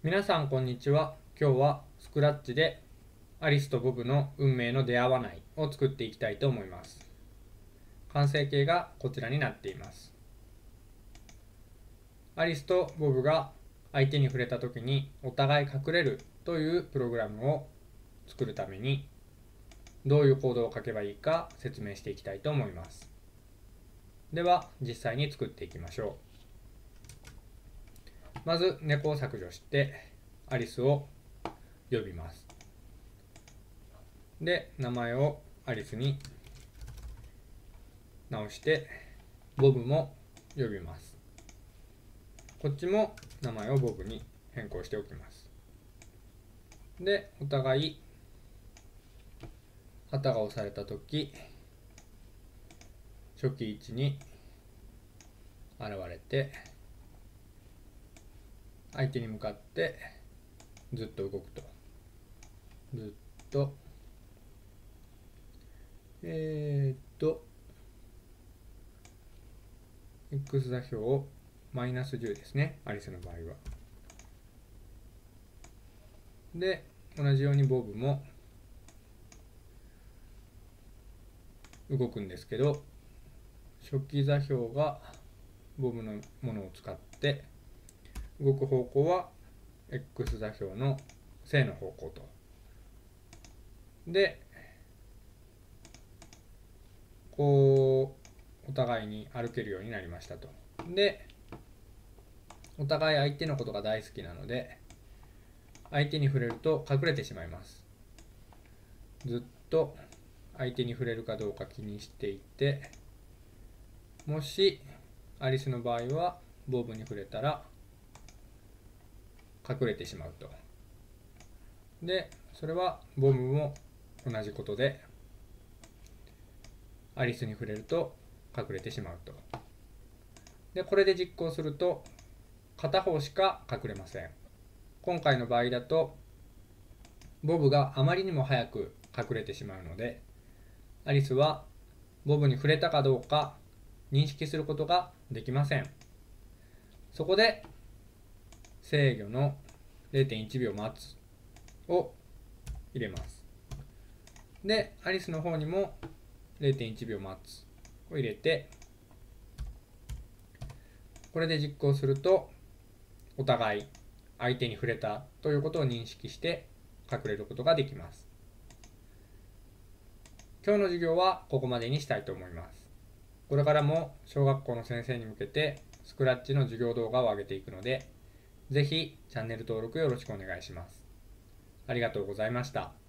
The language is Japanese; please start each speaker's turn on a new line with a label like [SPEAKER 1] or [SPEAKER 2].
[SPEAKER 1] 皆さんこんにちは。今日はスクラッチでアリスとボブの運命の出会わないを作っていきたいと思います。完成形がこちらになっています。アリスとボブが相手に触れた時にお互い隠れるというプログラムを作るためにどういうコードを書けばいいか説明していきたいと思います。では実際に作っていきましょう。まず猫を削除してアリスを呼びます。で、名前をアリスに直してボブも呼びます。こっちも名前をボブに変更しておきます。で、お互い旗が押されたとき初期位置に現れて相手に向かってずっと動くと、ずっとX 座標をマイナス10ですね、アリスの場合は。で、同じようにボブも動くんですけど、初期座標がボブのものを使って動く方向は X 座標の正の方向と。で、こうお互いに歩けるようになりましたと。で、お互い相手のことが大好きなので相手に触れると隠れてしまいます。ずっと相手に触れるかどうか気にしていて、もしアリスの場合はボブに触れたら隠れてしまうと。で、それはボブも同じことでアリスに触れると隠れてしまうと。で、これで実行すると片方しか隠れません。今回の場合だとボブがあまりにも早く隠れてしまうので、アリスはボブに触れたかどうか認識することができません。そこで制御の 0.1 秒待つを入れます。で、アリスの方にも 0.1 秒待つを入れて、これで実行するとお互い相手に触れたということを認識して隠れることができます。今日の授業はここまでにしたいと思います。これからも小学校の先生に向けてスクラッチの授業動画を上げていくので、ぜひチャンネル登録よろしくお願いします。ありがとうございました。